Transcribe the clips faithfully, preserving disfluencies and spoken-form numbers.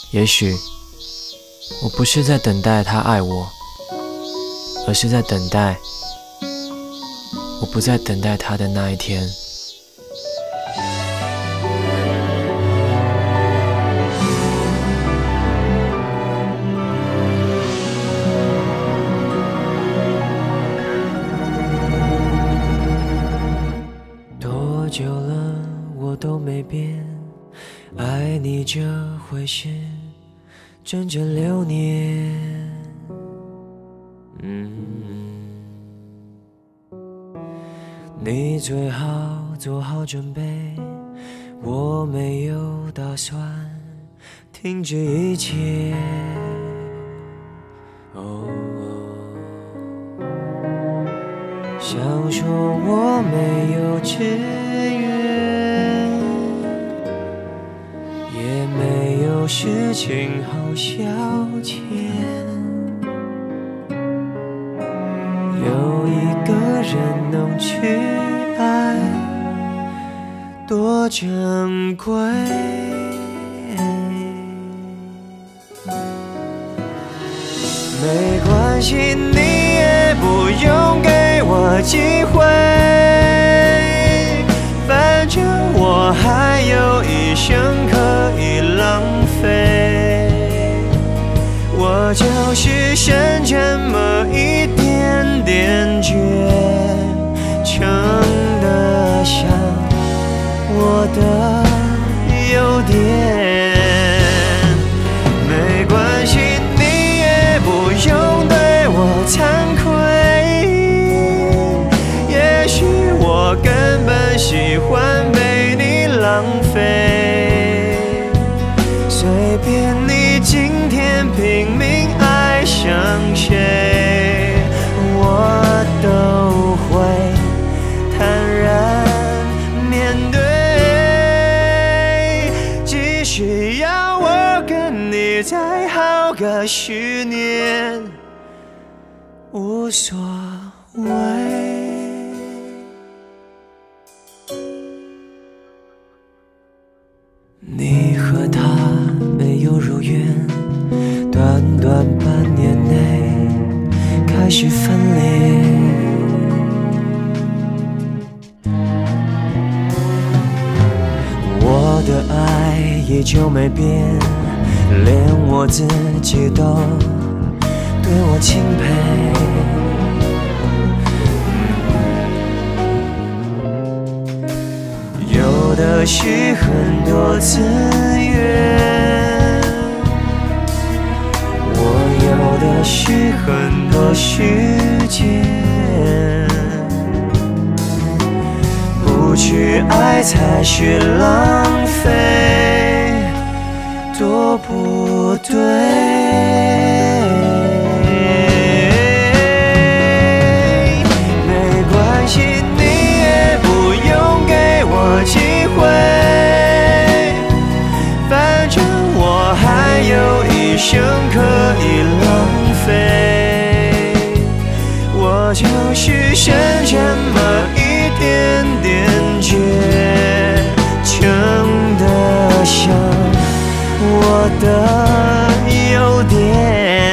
也许我不是在等待他爱我，而是在等待我不再等待他的那一天。多久了我都没变，爱你这回事整整六年。嗯，你最好做好准备，我没有打算停止一切。哦，想说我没有志愿，也没有事情好消遣，有一个人能去爱，多珍贵。没关系，你也不用给我机会，反正我还有一生可以浪费。我就是剩这么一点点倔，撑得像我的优点。没关系，你也不用对我惭愧，也许我根本喜欢被你浪费。随便你今天拼命爱上谁，我都会坦然面对。只需要我跟你再好个十年，无所谓。你和他没有如愿，短短半年内开始分裂。我的爱依旧没变，连我自己都对我钦佩。有的是很多资源，我有的是很多时间，不去爱才是浪费，多不对。没关系，你也不用给我机会，反正我还有一生可以浪费。我就是剩这么一点点倔，撑得像我的优点。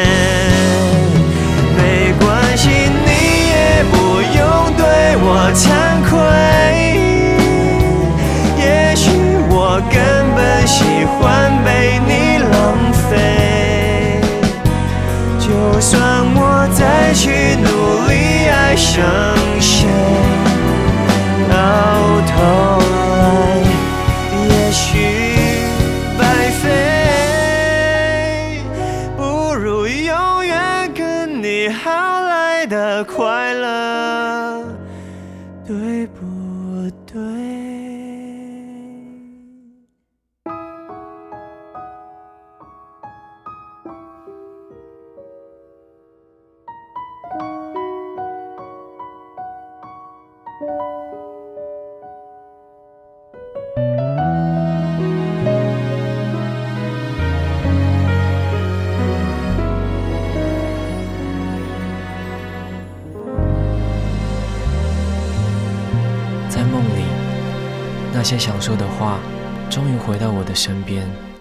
没关系，你也不用对我惭愧，也许我根本喜欢被你浪费。就算我再去努力爱上谁，到头来也许白费，不如永远跟你好来的快乐，对不对？在梦里，那些想说的话，终于回到我的身边。